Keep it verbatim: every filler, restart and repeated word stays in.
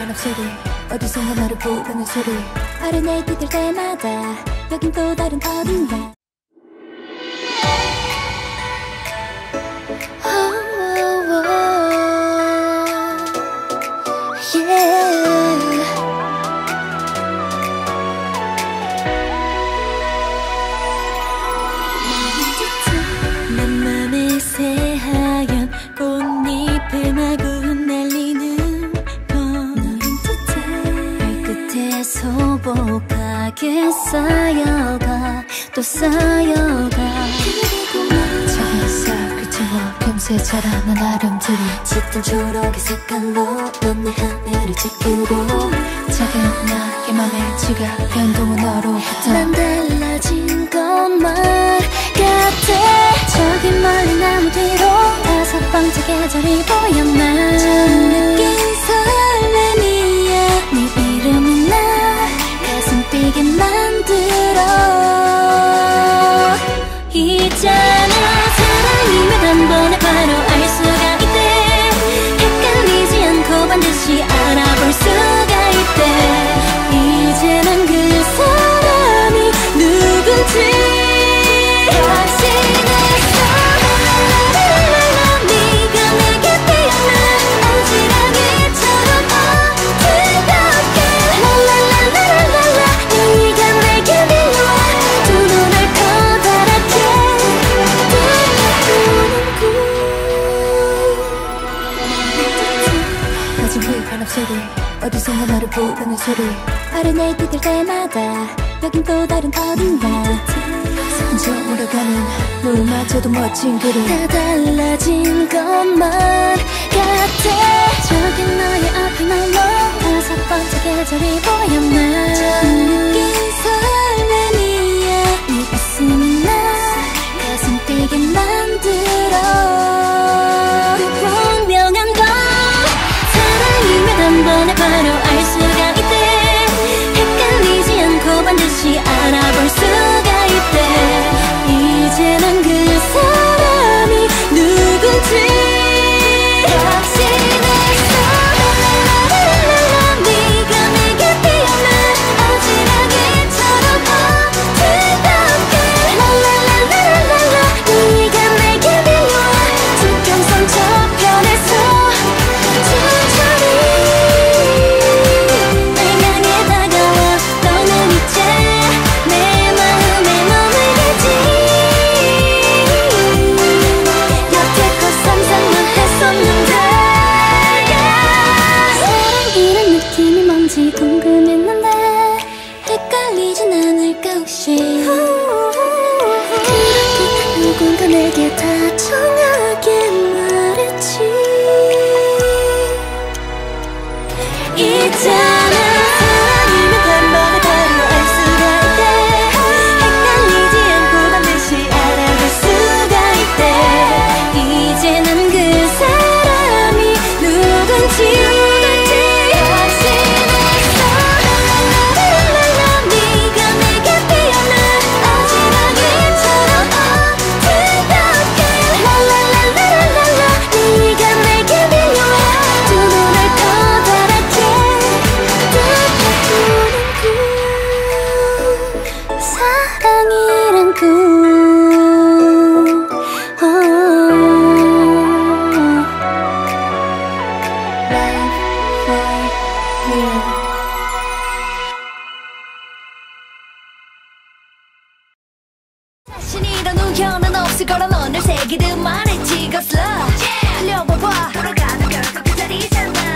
반업 소리 어디선가 너를 부르는 소리 어른애 뛰들 때마다 여긴 또 다른 어딘가 내 맘에 새하얀 꽃잎을 마구 흩날리는 건 너인 듯해 발끝에 소복하게 쌓여가 또 쌓여가 작은 쌀 끝으로 금세 자라난 아름들이 짙은 초록의 색깔로 넌 내 하늘을 지키고 작은 나의 맘에 지가 변동은 너로부터 난 달라진 것만 같아 저기 멀리 나무 뒤로 다섯 번째 계절이 보였나 처음 느낀 설렘이야 네 이름이 나 가슴 뛰게 만들어 있잖아 사랑이면 한 번에 바로 알 수가 있대 헷갈리지 않고 반드시 알아볼 수가 있대 이제 난 그 사람이 누군지 소리 어디선가 너를 부르는 소리 어른애 뛰들 때마다 여긴 또 다른 어딘가 점점 가는 물마저도 멋진 그림 다 달라진 것만 같아 저기 너의 앞에 날로 다섯 번째 계절이 보였나 처음 느낀 설렘이야 네 웃음이 나 가슴 뛰게 만들어 분명한 건 한 번에 바로 알 수가 있대 헷갈리지 않고 반드시 알아볼 수가 있대 이제 난 그 사람이 누군지 확신했어 네가 내게 피어난 아지랑이처럼 어디답게 랄랄랄랄랄라 네가 내게 밀려와 수평선 저편에서 궁금했는데 헷갈리진 않을까 혹시 그렇게 누군가 내게 다정하게 말했지 있잖아 사랑이면 한 번에 바로 알 수가 있대 헷갈리지 않고 반드시 알아볼 수가 있대 이제 난 그 사람이 누군지 자신이란 우연은 없을 거라 너를 새기듯 말했지 Cause love 달려봐봐 돌아가는 결국 그 자리잖아